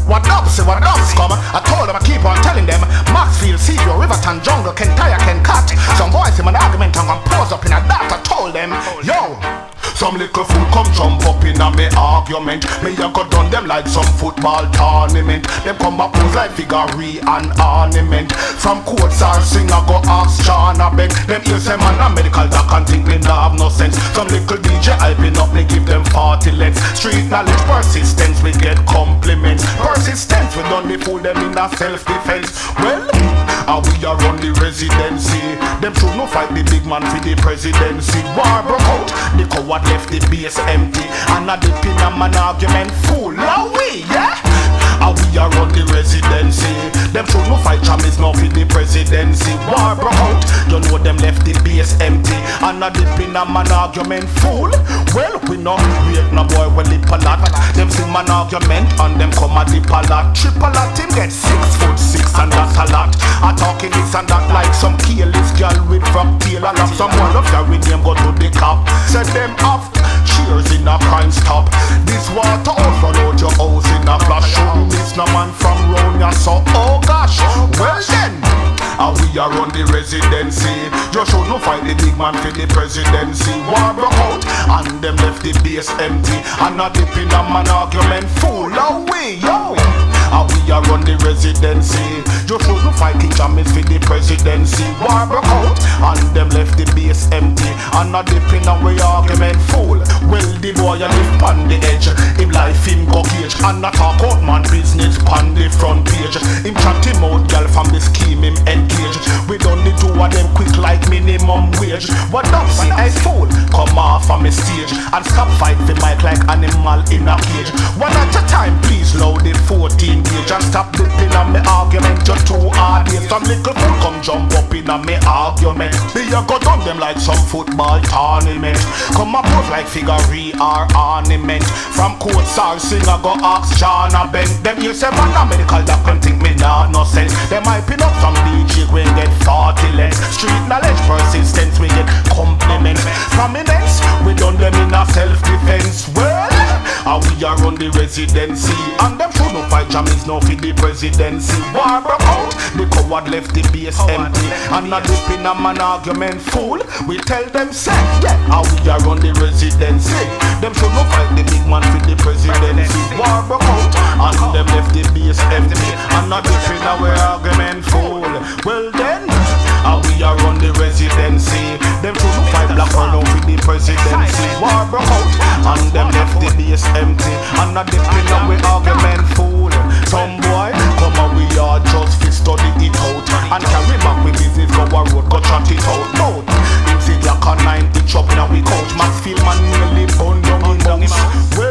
What dubs come? I told them, I keep on telling them. Maxfield, Seaview, Riverton, Jungle, Kentire, Kencat. Some boys in an argument and pose up in a dot. I told them, yo. Some little fool come jump up in a me argument. Me a go done them like some football tournament. Them come up pose like figurine and ornament. From quotes or sing I go ask Sean a beg. Them hear say man a medical doc and think me nah have no sense. Some little DJ hyping up me give them 40 lengths. Street knowledge persistence we get compliments. Persistence we done the fool them in a self-defense. Well, how we a run the residency. Them should no fight the big man for the presidency. War broke out, the coward left the base empty. And a dip in a man argument fool. Now we, yeah? How we a run the residency. Them should no fight chamis now for the presidency. War broke out, you know them left the base empty. And a dip in a man argument fool. Well, we not wait no boy will lip a lot. Them see man argument and them come a dip a lot. Triple lot him get 6'6" and that's a lot. I talking this and that like some keyless girl with frog tail. I love someone of your with them go to the cop. Set them off, cheers in a crime stop. This water out run out your house in a flash. Shouldn't miss no man from round ya so oh gosh. Well then, how we a run the residency. You should no fight the big man for the presidency. War broke out and them left the base empty. And not dip in a man argument fool. How we yo? How we a run the residency. You should no fight King James for the presidency. War broke out and them left the base empty. And not dip in a way argument fool. Well the boy a live on the edge. Him life him go cage. And not talk out man business on the front page. Him chat him out girl from the scheme him engage. We done the two of them quick like minimum wage. What up see I fool? Come off on me stage and stop fight the mic like animal in a cage. One at a time please load the 14 gauge. And stop dipping on me argument just too hard. Some little fool come jump up in on me argument. They a go down them like some football tournament. Come up pose like figurine or ornament. From quotes or sing I go ask John a Ben. Them you say man a medical doc and think me nah no sense. Them I pin up some DJ when get 40 lengths. Street knowledge persistence we get compliments. Prominence we done them in a self-defense. Well, how we a run the residency. And them should no fight jammings now for the presidency. War broke out, the coward left the base empty. And not dip in a man argument fool. We tell them say, yeah, how we a run the residency. Them should no fight the big man for the presidency. War broke out, and them left the base empty. And not dip in a way argument fool. Well then, how we a run the residency. Them should no fight black or no for the presidency. War broke out, and them left the base empty. And not dip in a way argument fool. Some boy come and we are just fi study it out. And carry back with business go a road go chat it out. Note, him see Jack and 9 pitch up now we coach. Maxfield man nearly bun down in house.